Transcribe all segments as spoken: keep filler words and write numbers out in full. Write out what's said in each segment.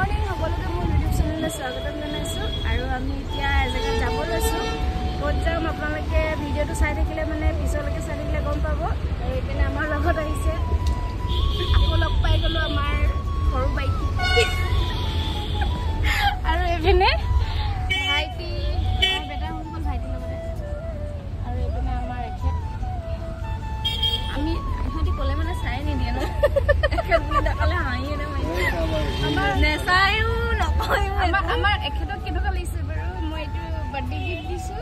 morning সকলোকে মোৰ YouTube চেনেললৈ স্বাগতম জনাইছোঁ আৰু আমি এতিয়া এজেগাত যাব লৈছোঁ ক'ত যাম আপোনালোকে ভিডিঅ'টো চাই থাকিলে মানে পিছলৈকে চাই থাকিলে গম পাব আৰু এইপিনে আমাৰ লগত আহিছে আকৌ লগ পাই গ'লোঁ আমাৰ সৰু বাইটি আৰু এইপিনে ভাইটি আমাৰ বেটা হৈ গ'ল ভাইটিৰ লগতে আৰু এইপিনে আমাৰ এখেত আমি ইহঁতি ক'লে মানে চাই নিদিয়ে ন এখেত বুলি ডাকালে হাঁহিয়ে আমাৰ নেচায়ো নকয় আমাৰ এখেতক কেনেকুৱা লাগিছে বাৰু মই এইটো বাৰ্থডে গিফ্ট দিছোঁ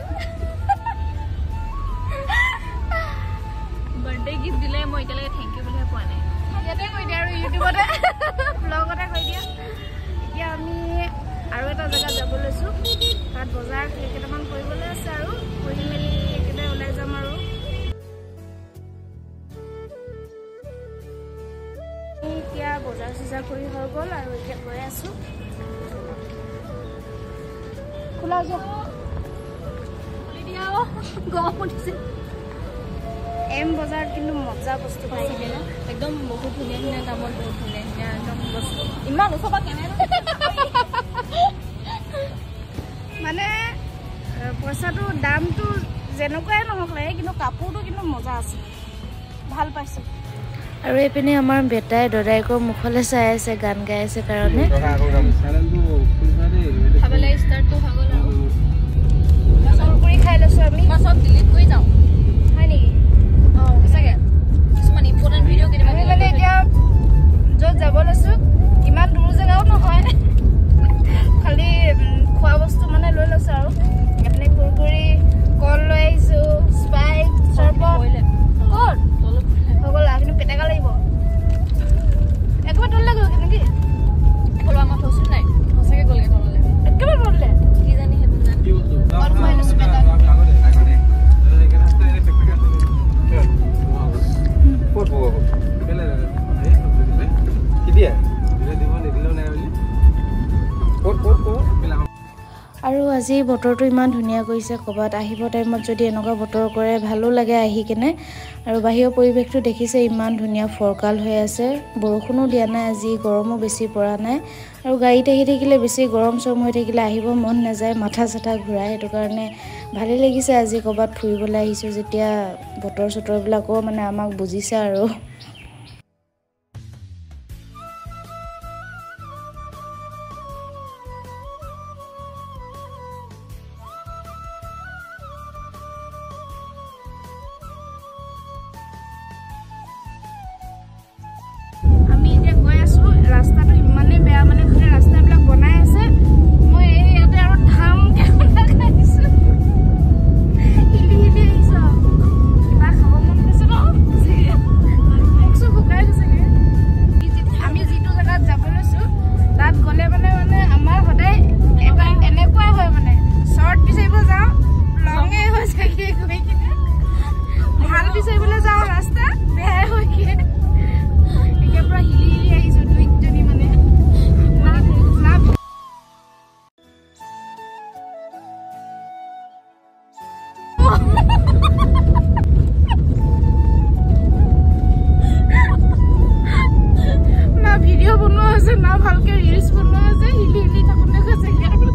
বাৰ্থডে গিফ্ট দিলে মই এতিয়ালৈকে থেংক ইউ বুলিহে পোৱা নাই ইয়াতে কৈ দিয়া আৰু ইউটিউবতে ব্লগতে কৈ দিয়া এতিয়া আমি আৰু এটা জেগাত যাব লৈছোঁ তাত বজাৰ কেইটামান কৰিবলৈ আছে আৰু কৰি মেলি একেবাৰে ওলাই যাম আৰু এতিয়া বজাৰ চজাৰ কৰি হৈ গ'ল আৰু এতিয়া গৈ আছোঁ খোলা যোৱা গৰম উঠিছে এম বজাৰত কিন্তু মজা বস্তু পাইছিলে ন একদম বহুত ধুনীয়া ধুনীয়া দামত বহুত ধুনীয়া ধুনীয়া একদম বস্তু ইমান ওচৰ কেনে মানে পইচাটো দামটো যেনেকুৱাই নহওক লাগে কিন্তু কাপোৰটো কিন্তু মজা আছে ভাল পাইছোঁ আৰু এইপিনে আমাৰ বেটাই দদাইকৰ মুখলৈ চাই আছে গান গাই আছে কাৰণে খাবলৈ ষ্টাৰ্টটো হৈ গ'ল আৰু কৰি খাই লৈছোঁ আমি মই চব ডিলিট কৰি যাওঁ হয় নেকি অঁ সঁচাকৈ কিছুমান ইম্পৰ্টেণ্ট ভিডিঅ' কেতিয়াবা আমি মানে এতিয়া য'ত যাব লৈছোঁ ইমান দূৰ জেগাও নহয় খালি খোৱা বস্তু মানে লৈ লৈছোঁ আৰু আপুনি কুৰকুৰি কল লৈ আহিছোঁ স্প্ৰাইট চৰবত ক'ত হৈ গ'ল কিন্তু পেটেকা লাগিব একেবাৰে তললৈ গ'ল কেনেকৈ ক'লো আমাৰ থৈছোঁ নাই সঁচাকৈ গ'লগৈ তললৈ একেবাৰে তললৈ কি জানি সেইটো জানি কল খুৱাই লৈছোঁ পেটেকা আৰু আজি বতৰটো ইমান ধুনীয়া কৰিছে ক'ৰবাত আহিব টাইমত যদি এনেকুৱা বতৰ কৰে ভালো লাগে আহি কেনে আৰু বাহিৰৰ পৰিৱেশটো দেখিছে ইমান ধুনীয়া ফৰকাল হৈ আছে বৰষুণো দিয়া নাই আজি গৰমো বেছি পৰা নাই আৰু গাড়ীত আহি থাকিলে বেছি গৰম চৰম হৈ থাকিলে আহিব মন নাযায় মাথা চাথা ঘূৰাই সেইটো কাৰণে ভালেই লাগিছে আজি ক'ৰবাত ফুৰিবলৈ আহিছোঁ যেতিয়া বতৰ চতৰবিলাকো মানে আমাক বুজিছে আৰু ৰাস্তাটো ইমানেই বেয়া মানে গোটেই ৰাস্তাবিলাক বনাই আছে মই এই ইয়াতে আৰু ধামকৈ আহিছোঁ হিলি হিলি আহিছোঁ কিবা খাব মন গৈছে ন চব শুকাই গৈছেগৈ আমি যিটো জেগাত যাব লৈছোঁ তাত গ'লে মানে মানে আমাৰ সদায় এটা এনেকুৱাই হয় মানে শ্বৰ্ট বিচাৰিব যাওঁ লঙেই হৈ যায়গৈ গৈ কিনে ভাল বিচাৰিবলৈ যাওঁ ৰাস্তা বেয়াই হৈগৈ এতিয়া পূৰা হিলি হিলি আহিছোঁ না ভিডিঅ' বনোৱা হৈছে না ভালকে ৰিলচ বনোৱা হৈছে হিলি হিলি থাকোঁতে গৈছে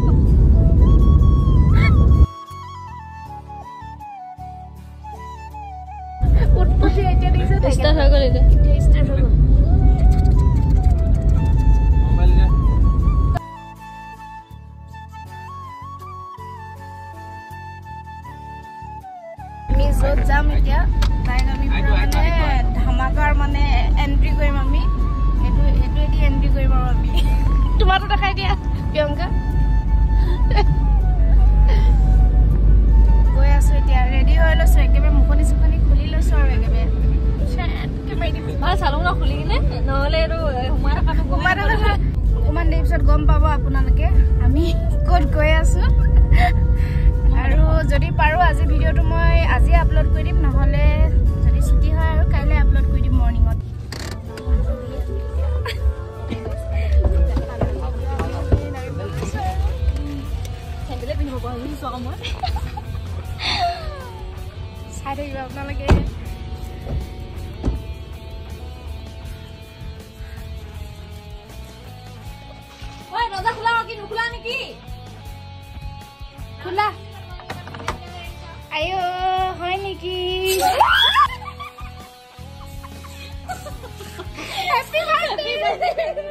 উৎপত্তি এতিয়া দেখিছে ষ্টাৰ্ট হৈ গ'ল এতিয়া ষ্টাৰ্ট হৈ গ'ল য'ত যাম এতিয়া তাইক আমি পুৰা মানে ধামাকাৰ মানে এণ্ট্ৰি কৰিম আমি সেইটো সেইটোৱেদি এণ্ট্ৰি কৰিম আৰু আমি তোমাৰটো দেখাই দিয়া প্ৰিয়ংকা গৈ আছোঁ এতিয়া ৰেডি হৈ লৈছোঁ একেবাৰে মুখনি চুখনি খুলি লৈছোঁ আৰু একেবাৰে চালোঁ ন খুলি কিনে নহ'লে এইটো সোমাই থকাটো সোমাই থকা অকণমান দেৰি পিছত গম পাব আপোনালোকে আমি ক'ত গৈ আছোঁ আৰু যদি পাৰোঁ আজি ভিডিঅ'টো মই আজি আপলোড কৰি দিম নহ'লে যদি ছুটি হয় আৰু কাইলৈ আপলোড কৰি দিম মৰ্ণিঙত চেণ্ডেলে পিন্ধিব পৰা হৈছোঁ আকৌ মই চাই থাকিব আপোনালোকে দরজা খোলা কি নুখোলা নেকি খোলা আয়ো হয় নেকি হ্যাপি বার্থডে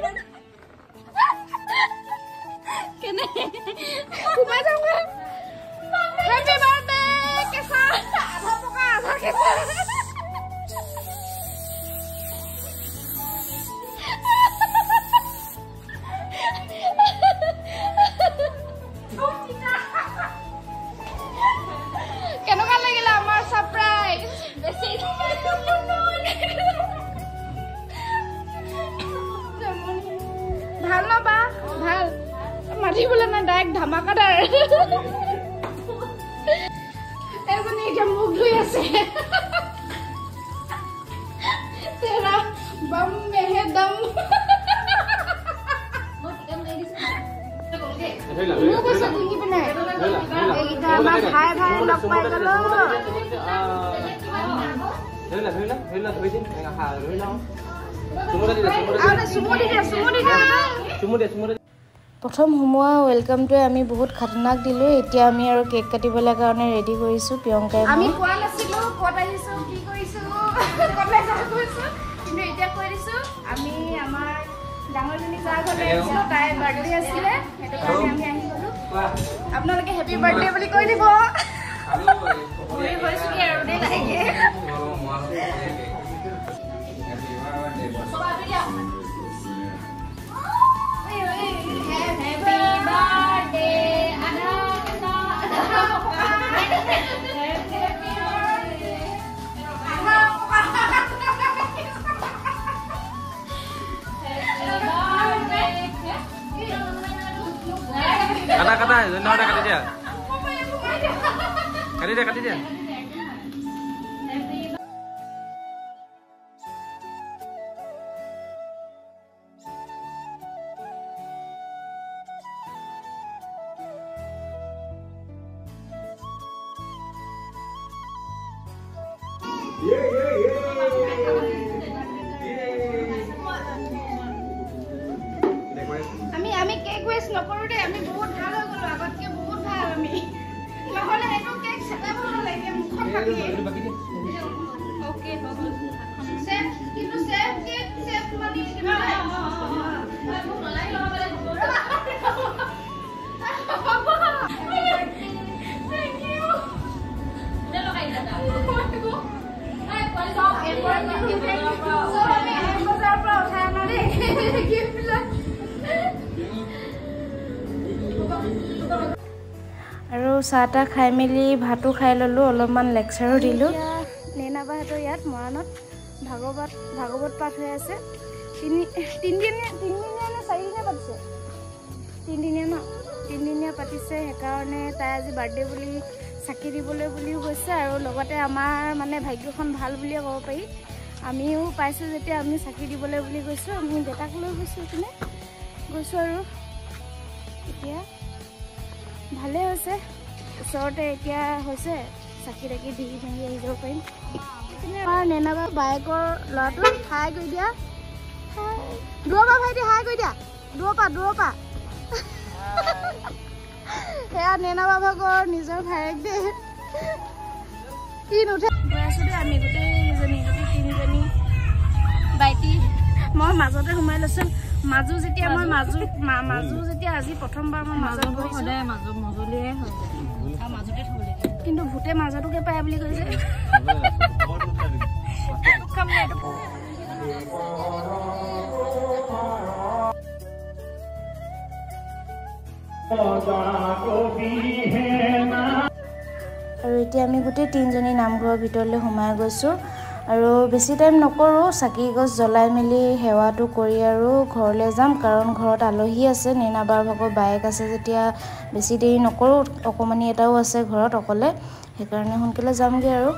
কেনে ঘুমা যাওঁগা হ্যাপি বার্থডে কেসা আধা পকা আধা কেসা কেনেকুৱা লাগিলে আমাৰ সাৰপ্ৰাইজ বেছি ভাল না বা ভাল মাতিবলৈ না ডাইৰেক্ট ধামাকাদাৰ এজনী এতিয়া মুখ ধুই আছে তেৰা বম মেহে দম মোক কৈছে তুমি পিনে এইকেইটা আমাৰ ভাই ভাই লগ পাই গ'লো ধৰিলা ধৰিলা ধৰিলা ধৰি দিম হা ধৰি লওঁ প্ৰথম সোমোৱা ৱেলকামটোৱে আমি বহুত খাতনাক দিলোঁ এতিয়া আমি আৰু কেক কাটিবলৈ কাৰণে ৰেডি কৰিছোঁ প্ৰিয়ংকাই আমি কোৱা নাছিলোঁ ক'ত আহিছোঁ কি কৰিছোঁ কৈছোঁ কিন্তু এতিয়া কৈ দিছোঁ আমি আমাৰ ডাঙৰজনী যাৰ ঘৰলৈ আহিছিলোঁ তাইৰ বাৰ্থডে আছিলে সেইটো কাৰণে আমি আহি গ'লোঁ আপোনালোকে হেপী বাৰ্থডে বুলি কৈ দিব হৈছোঁ কি আৰু দেই লাহেকৈ kata kata no ada kata dia kata dia kata dia আমি আমি কেক ওয়েস্ট নকৰো দে আমি বহুত ভাল হৈ গলো আগতকে বহুত ভাল আমি নহলে এটো কেক সেটাব লাগে মুখত পাতি ওকে সেফ কিন্তু সেফ কেক সেফ মানে কিবা মোক নলাই লগাবলে থ্যাংক ইউ দে লগাই দাদা আই কোৱালি সব এরপর সব আমি বজাৰ পৰা উঠাই আনা দে গিফট বিলাক আৰু চাহ তাহ খাই মেলি ভাতো খাই ল'লোঁ অলপমান লেকচাৰো দিলোঁ নেনাবাহঁতৰ ইয়াত মৰাণত ভাগৱত ভাগৱত পাঠ হৈ আছে তিনি তিনিদিনীয়া তিনিদিনীয়া নে চাৰিদিনীয়া পাতিছে তিনিদিনীয়া ন তিনিদিনীয়া পাতিছে সেইকাৰণে তাই আজি বাৰ্থডে বুলি চাকি দিবলৈ বুলিও গৈছে আৰু লগতে আমাৰ মানে ভাগ্যখন ভাল বুলিয়ে ক'ব পাৰি আমিও পাইছোঁ যেতিয়া আমি চাকি দিবলৈ বুলি গৈছোঁ আমি দেউতাক লৈ গৈছোঁ এইপিনে গৈছোঁ আৰু এতিয়া ভালে হৈছে ওচৰতে এতিয়া হৈছে চাকি তাকি দি মেলি আহি যাব পাৰিম আমাৰ নেনাবা বাইকৰ ল'ৰাটো হাই কৰি দিয়া দূৰৰ পৰা ভাইটি হাই কৰি দিয়া দূৰৰ পৰা দূৰৰ পৰা সেয়া নেনাবা ভাগৰ নিজৰ ভায়েক দেই কি নুঠে গৈ আছোঁ দেই আমি গোটেইজনী গোটেই তিনিজনী বাইটি মই মাজতে সোমাই লৈছোঁ মাজু যেতিয়া মই মাজু মাজু যেতিয়া আজি প্ৰথমবাৰ মই মাজত সদায় মাজু মজলীয়ে হয় আৰু মাজতে থ'ব লাগে কিন্তু ভূতে মাজটোকে পায় বুলি কৈছে আৰু এতিয়া আমি গোটেই তিনিজনী নামঘৰৰ ভিতৰলৈ সোমাই গৈছোঁ আৰু বেছি টাইম নকৰোঁ চাকি গছ জ্বলাই মেলি সেৱাটো কৰি আৰু ঘৰলৈ যাম কাৰণ ঘৰত আলহী আছে নেনাবাৰ ভাগৰ বায়েক আছে যেতিয়া বেছি দেৰি নকৰোঁ অকণমানি এটাও আছে ঘৰত অকলে সেইকাৰণে সোনকালে যামগৈ আৰু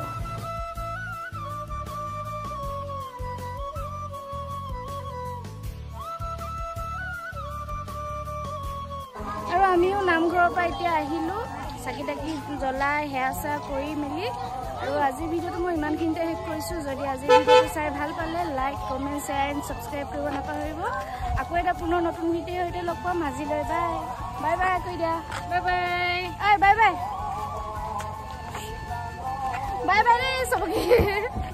আৰু আমিও নামঘৰৰ পৰা এতিয়া আহিলোঁ চাকি তাকি জ্বলাই সেৱা চেৱা কৰি মেলি আৰু আজি ভিডিঅ'টো মই ইমানখিনিতে শেষ কৰিছোঁ যদি আজি ভিডিঅ'টো চাই ভাল পালে like comment share and subscribe কৰিব নাপাহৰিব আকৌ এটা পুনৰ নতুন ভিডিঅ'ৰ সৈতে লগ পাম আজিলৈ বাই বাই বাই কৈ দিয়া বাই বাই আই বাই বাই বাই বাই দেই চবকে